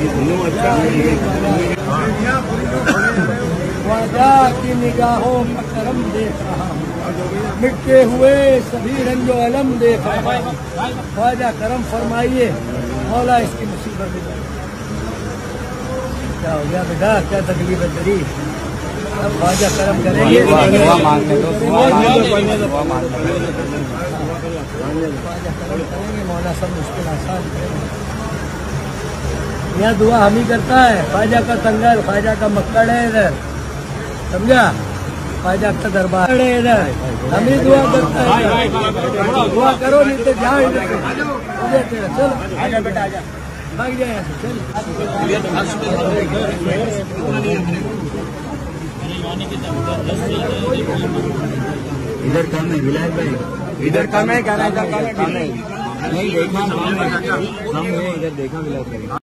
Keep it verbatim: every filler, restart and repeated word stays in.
ख्वाजा की निगाहों का करम देख रहा हूँ, मिटते हुए सभी रंजो अलम देख रहा हूँ। ख्वाजा करम फरमाइए, मौला इसकी मुसीबत में। क्या हो गया बेटा, क्या तकलीफ है तेरी? अब ख्वाजा करम करेंगे, ख्वाजा करम करेंगे, मौला सब मुश्किल आसान करेंगे। यहाँ दुआ हम ही करता है। ख्वाजा का संगर, ख्वाजा का मक्कड़ है इधर, समझा? ख्वाजा का दरबार है इधर, हम ही दुआ करता है। दुआ करो नहीं तो जाओ इधर से। चलो आजा बेटा, आजा, भाग जाए यहाँ से। चल इधर कम है विलायत भाई, इधर कम है, क्या नहीं इधर कम है, नहीं देखा कम है, इधर देखा विलायत भाई।